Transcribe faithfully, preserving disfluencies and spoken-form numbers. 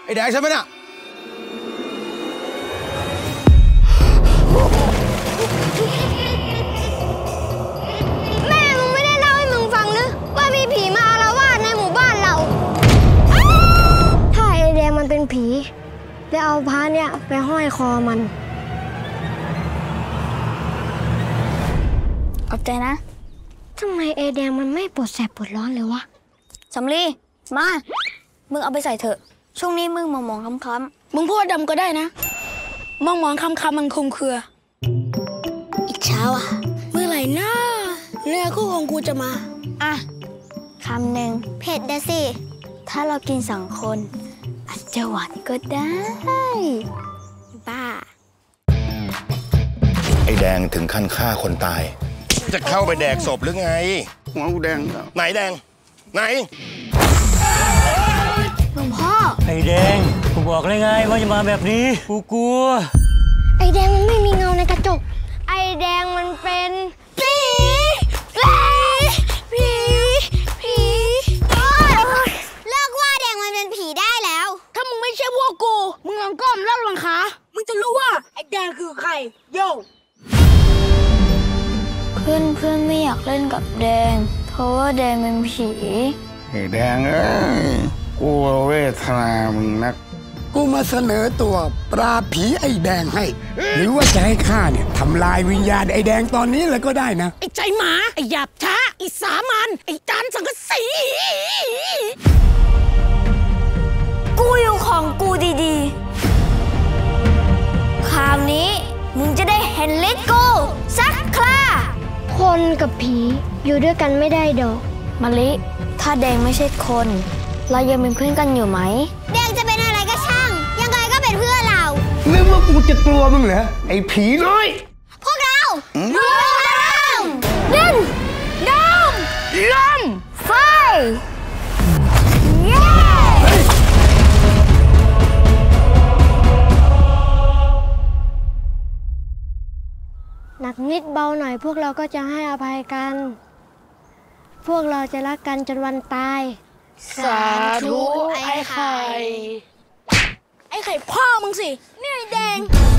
ไอ้แดงใช่ไหมน่ะแม่มึงไม่ได้เล่าให้มึงฟังหรือว่ามีผีมาอาละวาดในหมู่บ้านเราถ้าไอ้แดงมันเป็นผีแล้วเอาพระเนี่ยไปห้อยคอมันขอบใจนะทำไมไอ้แดงมันไม่ปวดแสบปวดร้อนเลยวะสำลีมามึงเอาไปใส่เถอะช่วงนี้มึงมองมองค้ำๆมึงพูดดำก็ได้นะมองมองค้ำๆมันคลุมเครืออีกเช้าอ่ะเมื่อไหร่นะเนื้อคู่ของกูจะมาอ่ะคำหนึ่งเผ็ดนะสิถ้าเรากินสองคนอาจจะหวานก็ได้บ้าไอ้แดงถึงขั้นฆ่าคนตายจะเข้าไปแดกศพหรือไงหัวกูแดงไหนแดงไหนหลวงพ่อไอ้แดงกูบอกเลยไงว่าจะมาแบบนี้กูกลัวไอ้แดงมันไม่มีเงาในกระจกไอ้แดงมันเป็นผีผีผีผีเลิกว่าแดงมันเป็นผีได้แล้วถ้ามึงไม่ใช่พวกกูมึงลองก้มแล้วลองขามึงจะรู้ว่าไอ้แดงคือใครโย่เพื่อนเพื่อนไม่อยากเล่นกับแดงเพราะว่าแดงเป็นผีไอ้แดงเอ้ยกูเวทนามึงนักกูมาเสนอตัวปราบผีไอ้แดงให้หรือว่าจะให้ข้าเนี่ยทำลายวิญญาณไอ้แดงตอนนี้เลยก็ได้นะไอ้ใจหมาไอ้หยาบช้าไอ้สามัญไอ้จานสังกะสีกูอยู่ของกูดีๆคราวนี้มึงจะได้เห็นฤทธิ์กูสักคราคนกับผีอยู่ด้วยกันไม่ได้ดอกมะลิถ้าแดงไม่ใช่คนเรายังเป็นเพื่อนกันอยู่ไหมแดงจะเป็นอะไรก็ช่างยังไงก็เป็นเพื่อนเรานึกว่ากูจะกลัวมึงเหรอไอ้ผีน้อยพวกเรารวมพลังดินดำลมไฟเย้หนักนิดเบาหน่อยพวกเราก็จะให้อภัยกันพวกเราจะรักกันจนวันตายสาธุไอ้ไข่ไอ้ไข่พ่อมึงสินี่ไอ้แดง